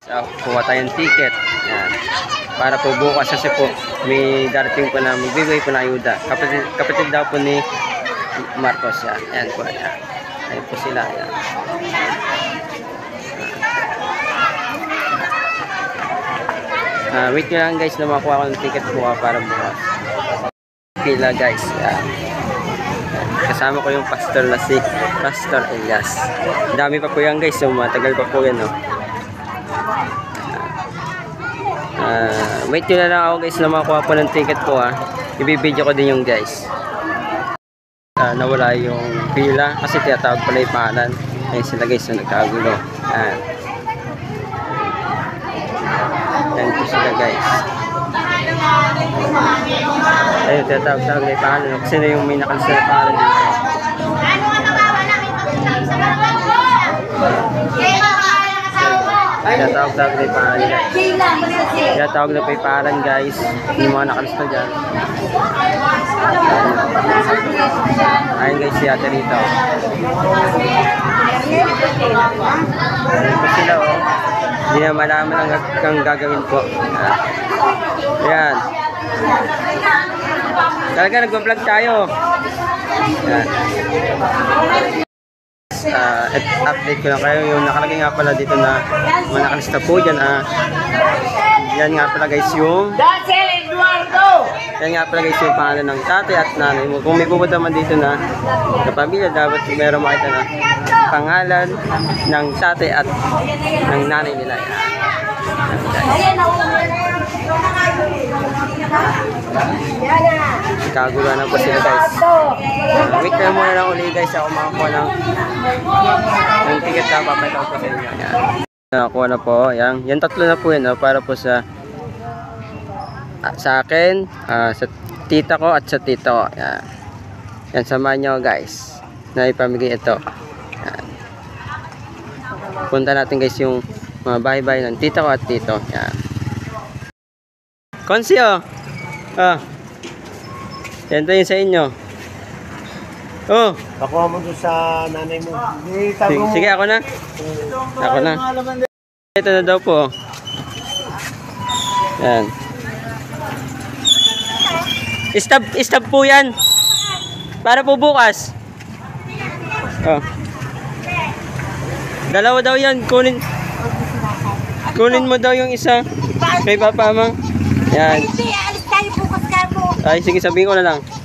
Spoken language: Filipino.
Kuha tayong ticket. Yan. Para po bukas kasi po may darating po na magbibigay po na ayuda. Kapatid daw po ni Marcos. Yan. Yan po. Yan. Ayan po sila. Yan. Wait nyo lang guys na makuha ko ng ticket po para bukas. Pila guys. Yan. Kasama ko yung pastor na si Pastor Elias. Dami pa po yan guys. So matagal pa po yan. No? Wait nyo na lang ako guys na makuha po ng ticket po ha. Ibibideo ko din yung guys. Nawala yung pila kasi tinatawag pala yung pangalan. Ayun sila guys na nagkagulo. Yan po sila guys. Ayun tinatawag na yung pangalan. Kasi na yung may nakalisa na pangalan dito. Tinatawag na yung pangalan guys. Tinatawag na yung pangalan guys. Yung mga nakalista dyan. Ayun guys si ate rito. Ayun po sila oh. Hindi na malaman ang gagawin po. Ayan. Talaga nagpa-vlog tayo. Ayan. Update ko lang kayo. Yung nakalagay nga pala dito na manakalista po dyan. Yan nga pala guys yung yan nga pala guys yung pangalan ng tatay at nanay mo. Kung may pupunta man dito na kapamilya, dapat meron makita na pangalan ng tatay at ng nanay nila. Kagulo na po sila guys. Wait na muna lang ulit guys ako makakuha ng ticket na papayta ko po sa inyo. Nakakuha na po. Yan tatlo na po yan para po sa akin, sa tita ko at sa tito ko. Yan samahan nyo guys na ipamigay ito. Yan. Punta natin guys yung mga bahay-bahay ng tita ko at tito. Yan. Konsyo. Yan to yun sa inyo. Oh. Nakuha mo doon sa nanay mo. Sige ako na. Ako na. Ito na daw po. Yan. Stab po yan. Para po bukas. Oh. Dalawa daw yan. Kunin mo daw yung isa. Kay Papa Mang. Yan. Ay, sige sabihin ko na lang.